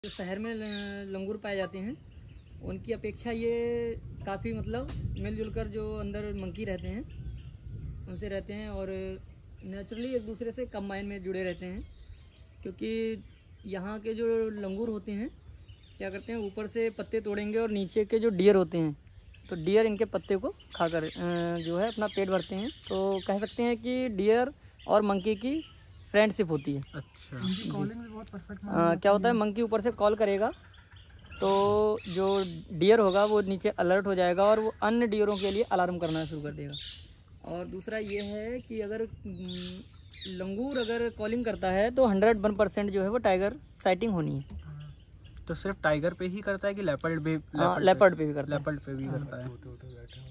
जो शहर में लंगूर पाए जाते हैं उनकी अपेक्षा ये काफ़ी मतलब मिलजुल कर जो अंदर मंकी रहते हैं उनसे रहते हैं और नेचुरली एक दूसरे से कंबाइन में जुड़े रहते हैं। क्योंकि यहाँ के जो लंगूर होते हैं क्या करते हैं, ऊपर से पत्ते तोड़ेंगे और नीचे के जो डियर होते हैं तो डियर इनके पत्ते को खाकर जो है अपना पेट भरते हैं। तो कह सकते हैं कि डियर और मंकी की फ्रेंडशिप होती है। अच्छा, कॉलिंग भी बहुत परफेक्ट क्या होता है, मंकी ऊपर से कॉल करेगा तो जो डियर होगा वो नीचे अलर्ट हो जाएगा और वो अन्य डियरों के लिए अलार्म करना शुरू कर देगा। और दूसरा ये है कि अगर लंगूर अगर कॉलिंग करता है तो 101% जो है वो टाइगर साइटिंग होनी है। तो सिर्फ टाइगर पे ही करता है कि लेपर्ड पे लेपर्ड पे भी करता है। लेपर्ड पे भी करता है।